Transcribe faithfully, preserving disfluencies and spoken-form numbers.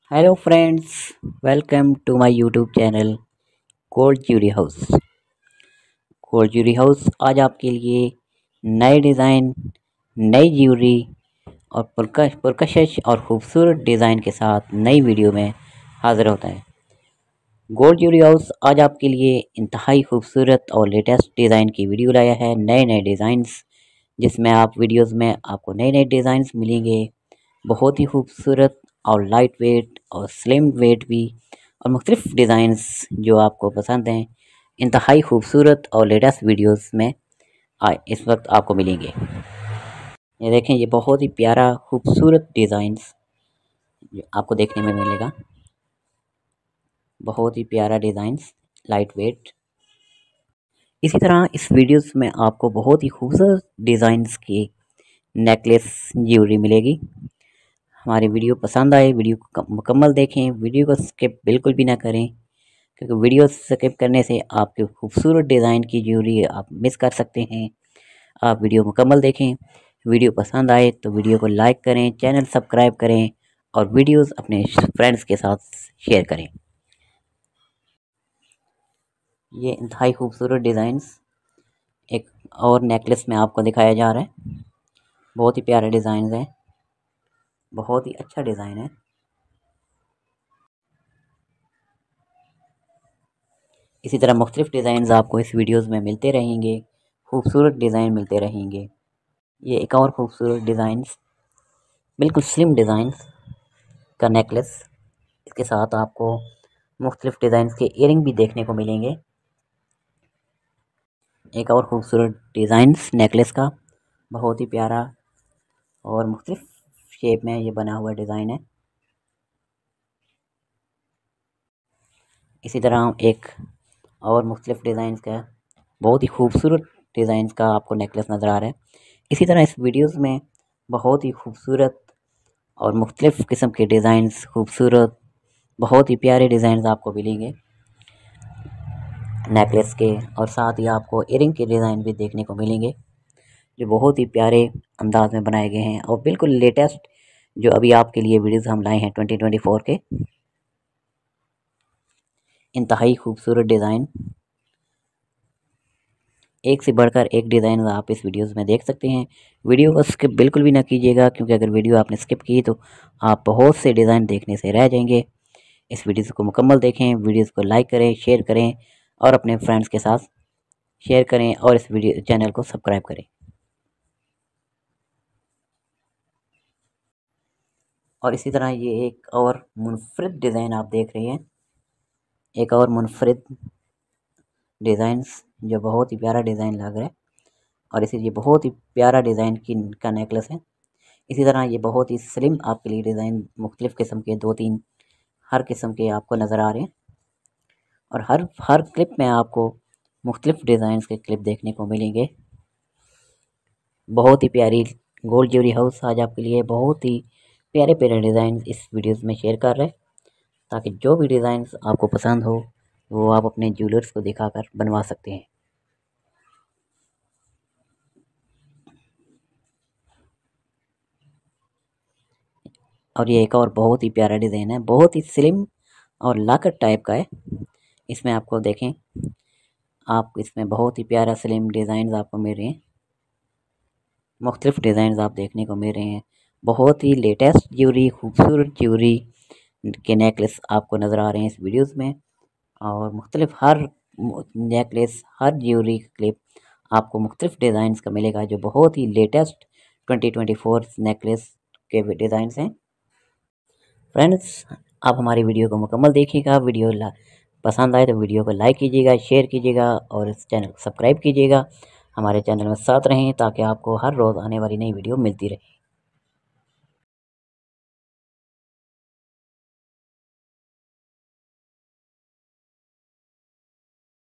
Hello friends, welcome to my YouTube channel gold jury house. Gold jury house आज आपके लिए नए design, नई ज्यूरी और पुरकश पुरकशिश और ख़ूबसूरत डिज़ाइन के साथ नई वीडियो में हाज़िर होता है। गोल्ड ज्यूरी हाउस आज आपके लिए इंतहाई खूबसूरत और लेटेस्ट डिज़ाइन की वीडियो लाया है। नए नए डिज़ाइंस जिसमें आप वीडियोस में आपको नए नए डिज़ाइंस मिलेंगे, बहुत ही खूबसूरत और लाइट वेट और स्लिम वेट भी, और मुख्तलिफ डिज़ाइंस जो आपको पसंद हैं इंतहाई खूबसूरत और लेटेस्ट वीडियोस में आ, इस वक्त आपको मिलेंगे। ये देखें, ये बहुत ही प्यारा खूबसूरत डिज़ाइंस आपको देखने में मिलेगा। बहुत ही प्यारा डिज़ाइंस, लाइट वेट। इसी तरह इस वीडियोस में आपको बहुत ही खूबसूरत डिज़ाइंस की नेकलेस ज्वेलरी मिलेगी। हमारी वीडियो पसंद आए, वीडियो को मुकम्मल देखें, वीडियो को स्किप बिल्कुल भी ना करें, क्योंकि वीडियो स्किप करने से आपके खूबसूरत डिज़ाइन की ज्वेलरी आप मिस कर सकते हैं। आप वीडियो मुकम्मल देखें। वीडियो पसंद आए तो वीडियो को लाइक करें, चैनल सब्सक्राइब करें और वीडियोस अपने फ्रेंड्स के साथ शेयर करें। ये इंतहाई खूबसूरत डिज़ाइंस एक और नेकलेस में आपको दिखाया जा रहा है। बहुत ही प्यारे डिज़ाइन है, बहुत ही अच्छा डिज़ाइन है। इसी तरह मुख्तलिफ डिज़ाइंस आपको इस वीडियोस में मिलते रहेंगे, खूबसूरत डिज़ाइन मिलते रहेंगे। ये एक और खूबसूरत डिज़ाइंस, बिल्कुल स्लिम डिज़ाइंस का नेकलेस। इसके साथ आपको मुख्तलिफ डिज़ाइंस के इयरिंग भी देखने को मिलेंगे। एक और खूबसूरत डिज़ाइंस नेकलेस का, बहुत ही प्यारा और मुख्तलिफ शेप में ये बना हुआ डिज़ाइन है। इसी तरह एक और मुख्तलिफ डिज़ाइंस का बहुत ही खूबसूरत डिज़ाइंस का आपको नेकलेस नज़र आ रहा है। इसी तरह इस वीडियोस में बहुत ही खूबसूरत और मुख्तलिफ किस्म के डिज़ाइंस, खूबसूरत बहुत ही प्यारे डिज़ाइंस आपको मिलेंगे नेकलेस के, और साथ ही आपको इयरिंग के डिज़ाइन भी देखने को मिलेंगे जो बहुत ही प्यारे अंदाज में बनाए गए हैं और बिल्कुल लेटेस्ट जो अभी आपके लिए वीडियोस हम लाए हैं ट्वेंटी ट्वेंटी फोर के। इंतहाई खूबसूरत डिज़ाइन, एक से बढ़कर एक डिज़ाइन आप इस वीडियोस में देख सकते हैं। वीडियो को स्किप बिल्कुल भी ना कीजिएगा, क्योंकि अगर वीडियो आपने स्किप की तो आप बहुत से डिज़ाइन देखने से रह जाएंगे। इस वीडियोस को मुकम्मल देखें, वीडियोस को लाइक करें, शेयर करें और अपने फ्रेंड्स के साथ शेयर करें और इस वीडियो चैनल को सब्सक्राइब करें। और इसी तरह ये एक और मुनफरिद डिज़ाइन आप देख रहे हैं, एक और मुनफरिद डिज़ाइंस जो बहुत ही प्यारा डिज़ाइन लग रहा है, और इसी ये बहुत ही प्यारा डिज़ाइन की का नेकलेस है। इसी तरह ये बहुत ही स्लिम आपके लिए डिज़ाइन, मुख्तलिफ़ किस्म के दो तीन हर किस्म के आपको नज़र आ रहे हैं, और हर हर क्लिप में आपको मुख्तलिफ़ डिज़ाइंस के क्लिप देखने को मिलेंगे। बहुत ही प्यारी गोल्ड ज्वेलरी हाउस आज आपके लिए बहुत ही प्यारे प्यारे डिज़ाइन इस वीडियोस में शेयर कर रहे हैं, ताकि जो भी डिज़ाइंस आपको पसंद हो वो आप अपने ज्वेलर्स को दिखाकर बनवा सकते हैं। और ये एक और बहुत ही प्यारा डिज़ाइन है, बहुत ही स्लिम और लाकट टाइप का है। इसमें आपको देखें, आप इसमें बहुत ही प्यारा स्लिम डिज़ाइन आपको मिल रहे हैं, मुख्तलिफ डिज़ाइन आप देखने को मिल रहे हैं। बहुत ही लेटेस्ट ज्वेलरी, खूबसूरत ज्वेलरी के नेकलेस आपको नज़र आ रहे हैं इस वीडियोस में, और मुख्तलिफ हर नेकलेस, हर ज्वेलरी क्लिप आपको मुख्तलिफ डिज़ाइंस का मिलेगा जो बहुत ही latest twenty twenty four necklace के डिज़ाइंस हैं। फ्रेंड्स, आप हमारी वीडियो को मुकम्मल देखिएगा। वीडियो पसंद आए तो वीडियो को लाइक कीजिएगा, शेयर कीजिएगा और इस चैनल को सब्सक्राइब कीजिएगा। हमारे चैनल में साथ रहें ताकि आपको हर रोज़ आने वाली नई वीडियो मिलती रहे।